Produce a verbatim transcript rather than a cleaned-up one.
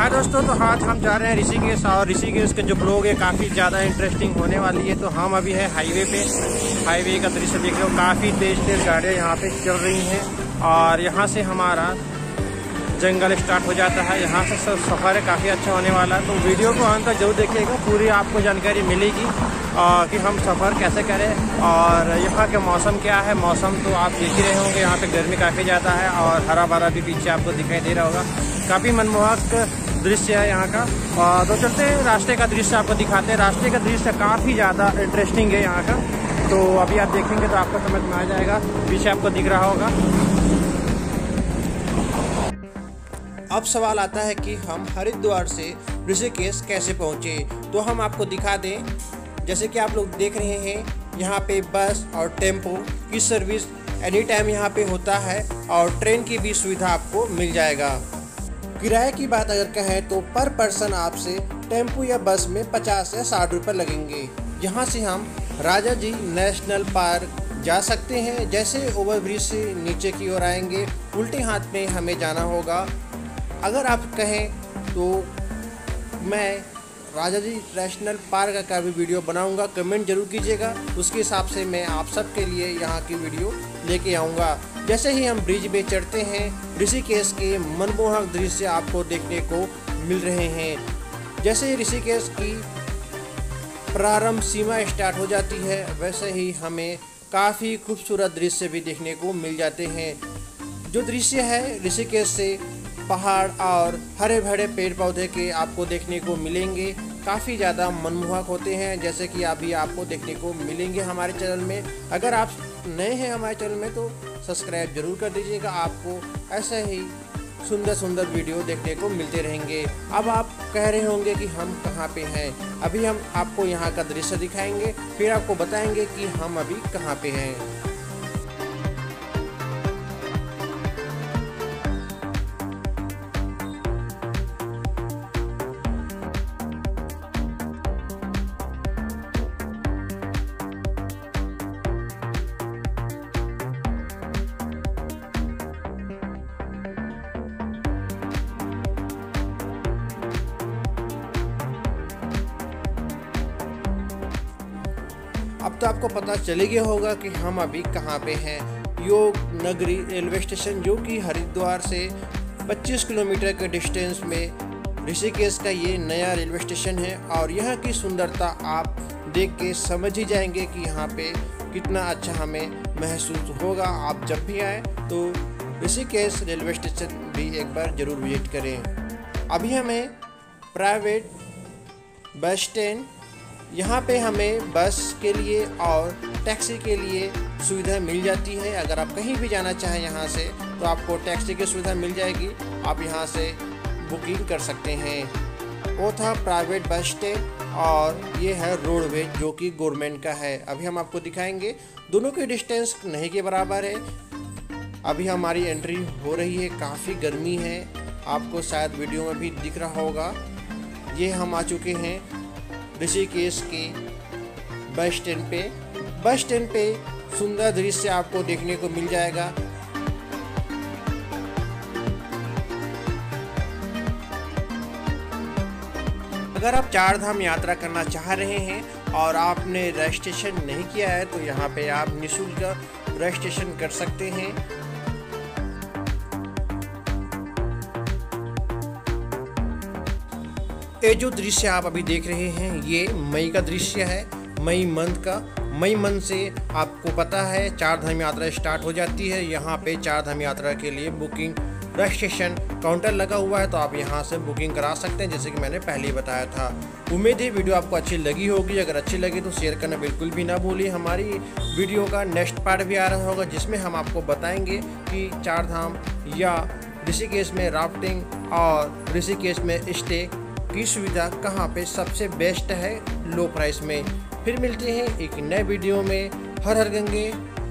हाँ दोस्तों, तो आज हम जा रहे हैं ऋषिकेश और ऋषिकेश के जो ब्लॉग है काफ़ी ज़्यादा इंटरेस्टिंग होने वाली है। तो हम अभी है हाईवे पे, हाईवे का दृश्य देख रहे हो, काफ़ी तेज तेज गाड़ियाँ यहाँ पे चल रही हैं और यहाँ से हमारा जंगल स्टार्ट हो जाता है। यहाँ से सब सफ़र है काफ़ी अच्छा होने वाला है। तो वीडियो को अंत तक जरूर देखिएगा, पूरी आपको जानकारी मिलेगी और कि हम सफ़र कैसे करें और यहाँ के मौसम क्या है। मौसम तो आप देख ही रहे होंगे, यहाँ पे गर्मी काफ़ी ज़्यादा है और हरा भरा भी पीछे आपको दिखाई दे रहा होगा। काफ़ी मनमोहक दृश्य है यहाँ का। और तो चलते हैं रास्ते का दृश्य आपको दिखाते हैं। रास्ते का दृश्य काफ़ी ज़्यादा इंटरेस्टिंग है यहाँ का, तो अभी आप देखेंगे तो आपको समझ में आ जाएगा। पीछे आपको दिख रहा होगा। अब सवाल आता है कि हम हरिद्वार से ऋषिकेश कैसे पहुँचे, तो हम आपको दिखा दें। जैसे कि आप लोग देख रहे हैं, यहाँ पे बस और टेम्पो की सर्विस एनी टाइम यहाँ पे होता है और ट्रेन की भी सुविधा आपको मिल जाएगा। किराए की बात अगर कहें तो पर पर्सन आपसे टेम्पो या बस में पचास या साठ रुपये लगेंगे। यहाँ से हम राजा जी नेशनल पार्क जा सकते हैं। जैसे ओवरब्रिज से नीचे की ओर आएंगे, उल्टे हाथ में हमें जाना होगा। अगर आप कहें तो मैं राजा जी नेशनल पार्क का भी वीडियो बनाऊंगा, कमेंट जरूर कीजिएगा। उसके हिसाब से मैं आप सब के लिए यहाँ की वीडियो लेके आऊँगा। जैसे ही हम ब्रिज पे चढ़ते हैं, ऋषिकेश के मनमोहक दृश्य आपको देखने को मिल रहे हैं। जैसे ही ऋषिकेश की प्रारंभ सीमा स्टार्ट हो जाती है, वैसे ही हमें काफ़ी खूबसूरत दृश्य भी देखने को मिल जाते हैं। जो दृश्य है ऋषिकेश से पहाड़ और हरे भरे पेड़ पौधे के आपको देखने को मिलेंगे, काफ़ी ज़्यादा मनमोहक होते हैं। जैसे कि अभी आपको देखने को मिलेंगे हमारे चैनल में। अगर आप नए हैं हमारे चैनल में तो सब्सक्राइब जरूर कर दीजिएगा, आपको ऐसे ही सुंदर सुंदर वीडियो देखने को मिलते रहेंगे। अब आप कह रहे होंगे कि हम कहाँ पे हैं। अभी हम आपको यहाँ का दृश्य दिखाएंगे, फिर आपको बताएंगे कि हम अभी कहाँ पे हैं। अब तो आपको पता चल गया होगा कि हम अभी कहाँ पे हैं। योग नगरी रेलवे स्टेशन, जो कि हरिद्वार से पच्चीस किलोमीटर के डिस्टेंस में ऋषिकेश का ये नया रेलवे स्टेशन है। और यहाँ की सुंदरता आप देख के समझ ही जाएंगे कि यहाँ पे कितना अच्छा हमें महसूस होगा। आप जब भी आए तो ऋषिकेश रेलवे स्टेशन भी एक बार ज़रूर विजिट करें। अभी हमें प्राइवेट बस स्टैंड, यहाँ पे हमें बस के लिए और टैक्सी के लिए सुविधा मिल जाती है। अगर आप कहीं भी जाना चाहें यहाँ से तो आपको टैक्सी की सुविधा मिल जाएगी, आप यहाँ से बुकिंग कर सकते हैं। वो था प्राइवेट बस स्टैंड और ये है रोडवेज, जो कि गवर्नमेंट का है। अभी हम आपको दिखाएंगे, दोनों की डिस्टेंस नहीं के बराबर है। अभी हमारी एंट्री हो रही है, काफ़ी गर्मी है, आपको शायद वीडियो में भी दिख रहा होगा। ये हम आ चुके हैं ऋषिकेश के बस स्टैंड पे। बस स्टैंड पे सुंदर दृश्य आपको देखने को मिल जाएगा। अगर आप चार धाम यात्रा करना चाह रहे हैं और आपने रजिस्ट्रेशन नहीं किया है तो यहाँ पे आप निःशुल्क रजिस्ट्रेशन कर सकते हैं। ये जो दृश्य आप अभी देख रहे हैं, ये मई का दृश्य है, मई मंथ का। मई मंथ से आपको पता है चार धाम यात्रा स्टार्ट हो जाती है। यहाँ पे चार धाम यात्रा के लिए बुकिंग रजिस्ट्रेशन काउंटर लगा हुआ है, तो आप यहाँ से बुकिंग करा सकते हैं, जैसे कि मैंने पहले ही बताया था। उम्मीद है वीडियो आपको अच्छी लगी होगी। अगर अच्छी लगी तो शेयर करना बिल्कुल भी ना भूलिए। हमारी वीडियो का नेक्स्ट पार्ट भी आ रहा होगा, जिसमें हम आपको बताएंगे कि चार धाम या ऋषिकेश में राफ्टिंग और ऋषिकेश में स्टे की सुविधा कहाँ पे सबसे बेस्ट है लो प्राइस में। फिर मिलते हैं एक नए वीडियो में। हर हर गंगे